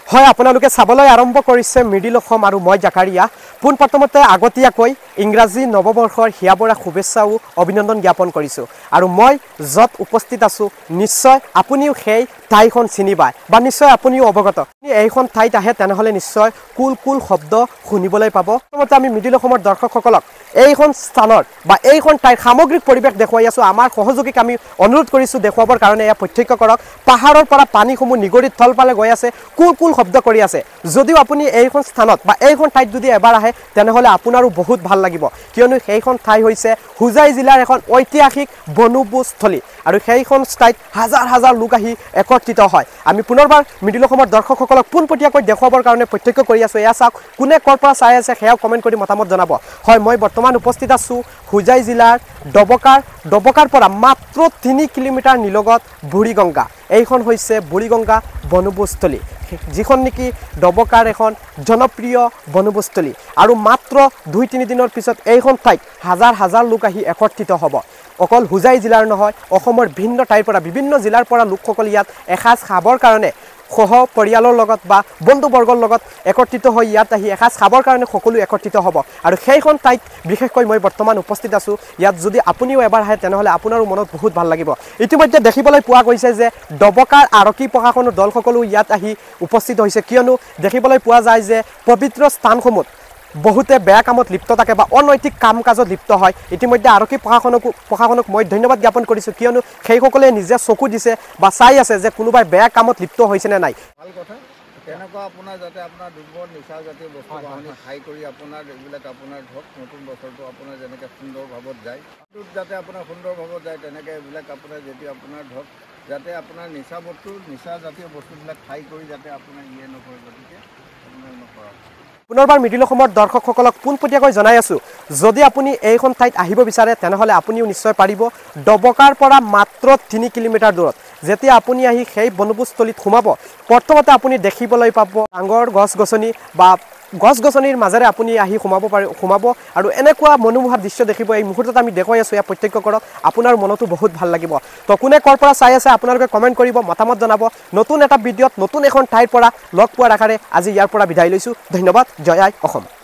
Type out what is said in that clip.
হয় আপোনালোকে চাবলৈ আৰম্ভ কৰিছে মিডিল অসম আৰু মই জাকাৰিয়া পোনপ্ৰথমতে আগতীয়াকৈ ইংৰাজী নৱবৰ্ষৰ হিয়াবৰা শুভেচ্ছা আৰু অভিনন্দন জ্ঞাপন কৰিছোঁ আৰু মই য'ত উপস্থিত আছোঁ নিশ্চয় আপুনিও সেই ঠাইখন চিনি পায় বা নিশ্চয় আপুনিও অৱগত এইখন ঠাইত আহে তেনেহ'লে নিশ্চয় কুল কুল শব্দ শুনিবলৈ পাব প্ৰথমতে আমি মিডিল অসমৰ দৰ্শকসকলক এইখন স্থানৰ বা এইখন ঠাইৰ সামগ্ৰিক পৰিৱেশ দেখুৱাই আছোঁ আমাৰ সহযোগীক আমি অনুৰোধ কৰিছোঁ দেখুৱাবৰ কাৰণে এয়া প্ৰত্যক্ষ কৰক পাহাৰৰ পৰা পানীসমূহ নিগৰিত থলফালে গৈ আছে কুল কুল শব্দ কৰি আছে যদিও আপুনি এইখন স্থানত বা এইখন ঠাইত যদি এবাৰ আহে তেনেহ'লে আপোনাৰো বহুত ভাল লাগিব কিয়নো সেইখন ঠাই হৈছে হোজাই জিলাৰ এখন ঐতিহাসিক বনভোজস্থলী আৰু সেইখন ঠাইত হাজাৰ হাজাৰ লোক আহি একত্ৰিত হয় আমি পুনৰবাৰ মিডিল অসমৰ দৰ্শকসকলক পোনপটীয়াকৈ দেখুৱাবৰ কাৰণে প্ৰত্যক্ষ কৰি আছোঁ এয়া চাওক কোনে ক'ৰ পৰা চাই আছে সেয়াও কমেণ্ট কৰি মতামত জনাব হয় মই বৰ্তমান উপস্থিত আছোঁ হোজাই জিলাৰ ডবকাৰ পৰা মাত্ৰ 3 কিলোমিটাৰ নিলগত বুৰিগঙ্গা এইখন হৈছে বুৰিগঙ্গা বনভোজস্থলী যিখন নেকি ডবকাৰ এখন জনপ্ৰিয় বনভোজস্থলী আৰু মাত্ৰ 2-3 দিনৰ পিছত এইখন ঠাইত হাজাৰ হাজাৰ লোক আহি একত্ৰিত হ'ব অকল হোজাই জিলাৰ নহয় অসমৰ ভিন্ন ঠাইৰ পৰা বিভিন্ন জিলাৰ পৰা লোকসকল ইয়াত এসাঁজ খাবৰ কাৰণে সহ পৰিয়ালৰ লগত বা বন্ধুবৰ্গৰ লগত একত্ৰিত হৈ ইয়াত আহি এসাঁজ খাবৰ কাৰণে সকলো একত্ৰিত হ'ব আৰু সেইখন ঠাইত বিশেষকৈ মই বৰ্তমান উপস্থিত আছোঁ ইয়াত যদি আপুনিও এবাৰ আহে তেনেহ'লে আপোনাৰো মনত বহুত ভাল লাগিব ইতিমধ্যে দেখিবলৈ পোৱা গৈছে যে ডবকাৰ আৰক্ষী প্ৰশাসনৰ দলসকলো ইয়াত আহি উপস্থিত হৈছে কিয়নো দেখিবলৈ পোৱা যায় যে পবিত্ৰ স্থানসমূহত বহুতে বেয়া কামত লিপ্ত থাকে বা অনৈতিক কাম কাজত লিপ্ত হয় ইতিমধ্যে আৰক্ষী প্ৰশাসনক মই ধন্যবাদ জ্ঞাপন কৰিছোঁ কিয়নো সেইসকলে নিজে চকু দিছে বা চাই আছে যে কোনোবাই বেয়া কামত লিপ্ত হৈছে নে নাই ভাল কথা তেনেকুৱা আপোনাৰ যাতে আপোনাৰ দুৰ্বল নিচা জাতীয় বস্তু বাহনি খাই কৰি আপোনাৰ এইবিলাক আপোনাৰ ধৰক নতুন বছৰটো আপোনাৰ যেনেকৈ সুন্দৰ ভাৱত যায় যাতে আপোনাৰ সুন্দৰ ভাৱত যায় তেনেকৈ এইবিলাক আপোনাৰ যেতিয়া আপোনাৰ ধৰক যাতে আপোনাৰ নিচা জাতীয় বস্তুবিলাক খাই কৰি যাতে আপোনাৰ ইয়ে নকৰে গতিকে আপোনাৰ নকৰা পুনৰবাৰ মিডিল অসমৰ দৰ্শকসকলক পোনপটীয়াকৈ জনাই আছোঁ যদি আপুনি এইখন ঠাইত আহিব বিচাৰে তেনেহ'লে আপুনিও নিশ্চয় পাৰিব ডবকাৰ পৰা মাত্ৰ 3 কিলোমিটাৰ দূৰত যেতিয়া আপুনি আহি সেই বনভোজস্থলীত সোমাব প্ৰথমতে আপুনি দেখিবলৈ পাব ডাঙৰ গছ-গছনি বা গছ-গছনিৰ মাজেৰে আপুনি আহি সোমাব আৰু এনেকুৱা মনোমোহা দৃশ্য দেখিব এই মুহূৰ্তত আমি দেখুৱাই আছোঁ ইয়াত প্ৰত্যক্ষ কৰক আপোনাৰ মনতো বহুত ভাল লাগিব তো কোনে ক'ৰ পৰা চাই আছে আপোনালোকে কমেণ্ট কৰিব মতামত জনাব নতুন এটা ভিডিঅ'ত নতুন এখন ঠাইৰ পৰা লগ পোৱাৰ আশাৰে আজি ইয়াৰ পৰা বিদায় লৈছোঁ ধন্যবাদ জয় আই অসম